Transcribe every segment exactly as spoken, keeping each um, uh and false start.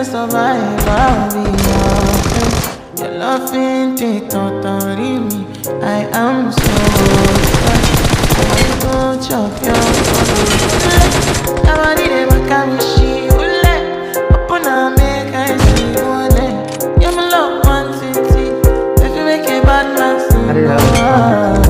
to survive, I'll be okay. Your loving take totally me. I am so stressed. I want to chop your food. Nobody never can wish you let. Open up, make I see you let. You're my love, one city. If you make a bad man sing,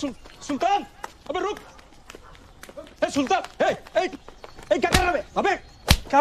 Sultan! Hey, Sultan! Hey, hey! Hey, क्या कर रहा है? अबे!